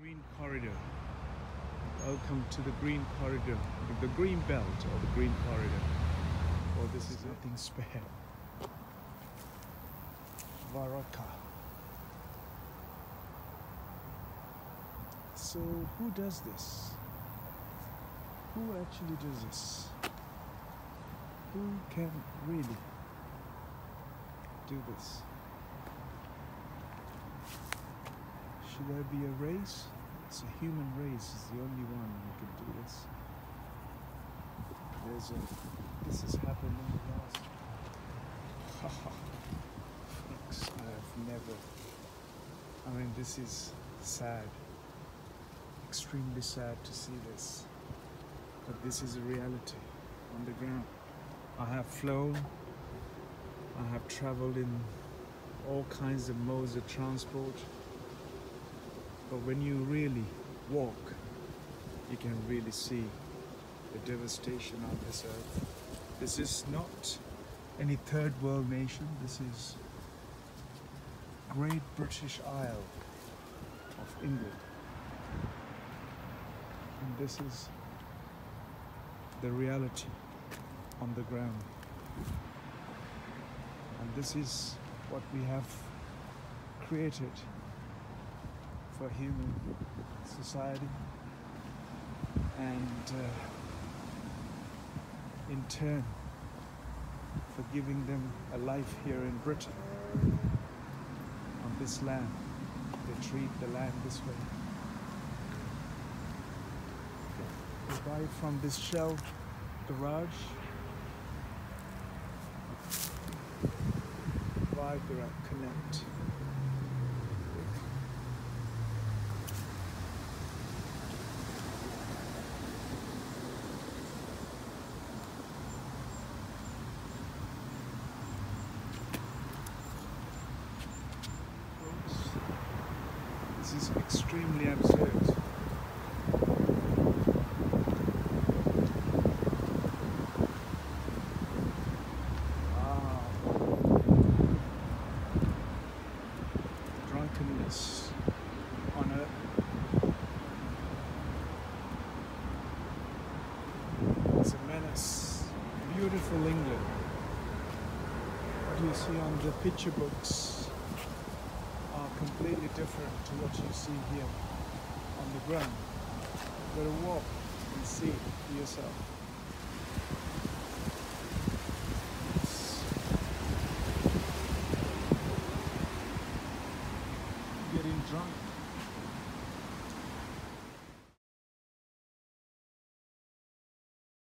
Green corridor. Welcome to the green corridor, the green belt or the green corridor. Oh, this is nothing spare. Varaka. So who does this? Who actually does this? Who can really do this? Should there be a race? It's a human race is the only one who can do this. This has happened in the past. Folks, this is sad. Extremely sad to see this. But this is a reality on the ground. I have flown, I have traveled in all kinds of modes of transport. But when you really walk, you can really see the devastation on this earth. This is not any third world nation. This is Great British Isle of England. And this is the reality on the ground. And this is what we have created for human society, and in turn for giving them a life here in Britain, on this land. They treat the land this way. They buy from this shell garage. Behaviour connect. This is extremely absurd. Wow. Drunkenness on earth. It's a menace. Beautiful England. What you see on the picture books are completely different to what you see here on the ground. You've got to walk and see for yourself. It's getting drunk.